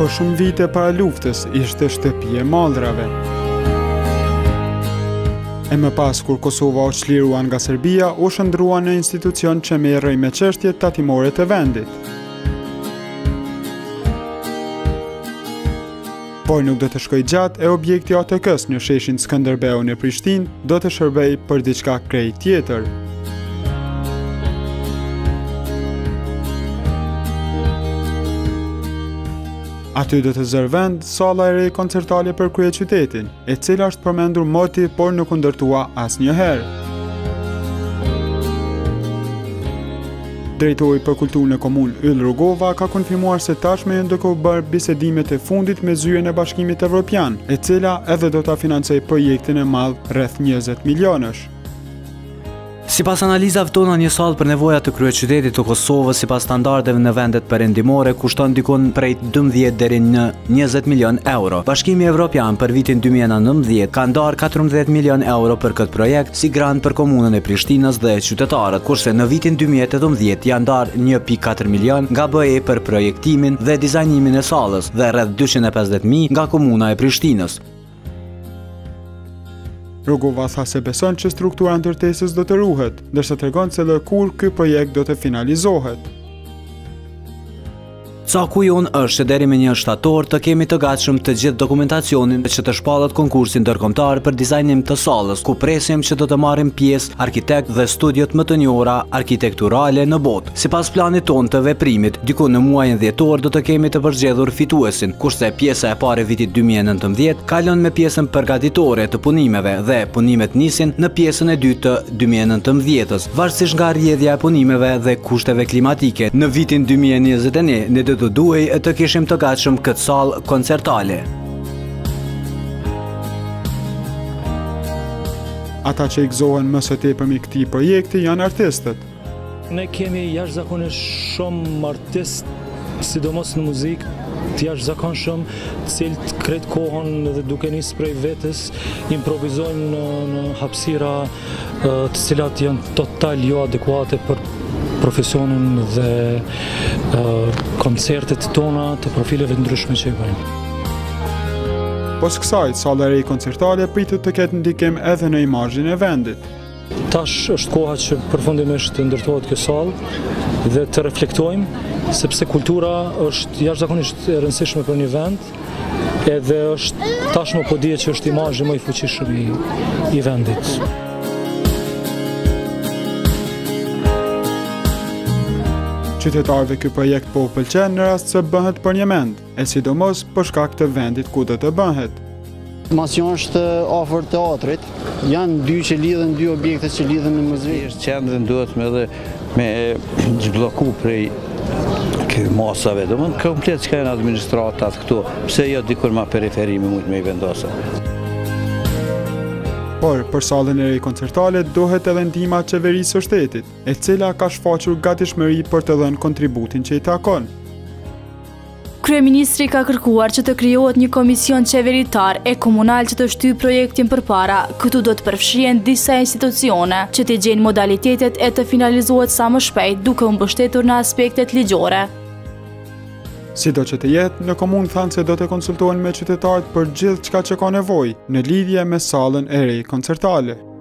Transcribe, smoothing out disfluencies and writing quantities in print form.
por shumë vite para luftës ishte shtëpi e mallrave. E më pas kur Kosova u çliruan nga Serbia, u shndruan në institucion që merrej me çështjet tatimore të vendit. Por nuk do të shkoj gjatë e objekti ATK-s në sheshin Skënderbeu në Prishtinë do të shërbej për diçka krejt tjetër. Aty do të zërë vend salla e re koncertale për kryeqytetin, e cila është përmendur moti por nuk u ndërtua asnjëherë. Drejtori për kulturën e komunë Yll Rugova ka konfirmuar se tashmë janë duke u bërë bisedimet e fundit me zyrën e Bashkimit Evropian, e cila edhe do ta financojë projektin e madh rreth 20 milionësh. Sipas analizave tona, një sallë për nevojat të kryeqytetit të Kosovës sipas standardeve në vendet perëndimore kushton dikon prej 12 deri në 20 milion euro. Bashkimi Evropian për vitin 2019 ka ndarë 14 milion euro për këtë projekt si grant për komunën e Prishtinës dhe qytetarët, kurse në vitin 2018 janë ndarë 1.4 milion nga BE për projektimin dhe dizajnimin e sallës dhe rreth 250.000 nga komuna e Prishtinës. Rugova tha se beson që struktura ndërtesës do të ruhet, ndërsa tregon se kur ky projekt do të finalizohet. Caku jonë është që deri me 1 shtator të kemi të gatshëm të gjithë dokumentacionin që të shpallet konkursin ndërkombëtar për dizajnim të sallës, ku presim që do të marrin pjesë arkitekt dhe studiot më të njohura arkitekturale në botë. Sipas planit tonë të veprimit, diku në muajin dhjetor do të kemi të përzgjedhur fituesin, kurse pjesa e parë e vitit 2019 kalon me pjesën përgatitore të punimeve dhe punimet nisin në pjesën e dytë të 2019-s, varësisht nga rrjedhja e punimeve dhe kushteve klimatike. Në vitin 2021 ne të duhej e të kishim të gatshëm këtë sallë koncertale. Ata që i gëzohen më së tepërmi këtij projekti janë artistët. Ne kemi jashtëzakonisht shumë artistë, sidomos në muzikë, të jashtëzakonshëm, të cilët krejt kohën dhe duke nisë prej vetes, improvizojnë në hapësira të cilat janë total jo adekuate për profesionin dhe koncertet tona të profileve të ndryshme që i bëjmë. Pos kësaj, salla e re koncertale pritet të ketë ndikim edhe në imazhin e vendit. Tash është koha që përfundimisht të ndërtohet kjo sallë dhe të reflektojmë, sepse kultura është jashtëzakonisht e rëndësishme për një vend, edhe është tashmë po dihet që është imazhi më i fuqishëm i vendit. Qytetarëve ky projekt po u pëlqen në rast se bëhet për një mend, e sidomos për shkak të vendit ku do të bëhet. Masion është afër teatrit, janë dy që lidhen, dy objekte që lidhen në muzej. Qendrën duhet me zhblloku prej masave, domethënë komplet që janë administratat këtu, pse jo dikur më periferimi mund me i vendosur. Por për sallën e re koncertale dohet edhe ndihma e qeverisë së shtetit, e cila ka shfaqur gatishmëri për të dhënë kontributin që i takon. Kryeministri ka kërkuar që të krijohet një komision qeveritar e komunal që të shtyjë projektin përpara. Këtu do të përfshihen disa institucione që të gjejnë modalitetet e të finalizohet sa më shpejt duke u mbështetur në aspektet ligjore. Sido që të jetë, në komunë thanë se do të konsultohen me qytetarët për gjithë çka që ka nevojë në lidhje me sallën e re koncertale.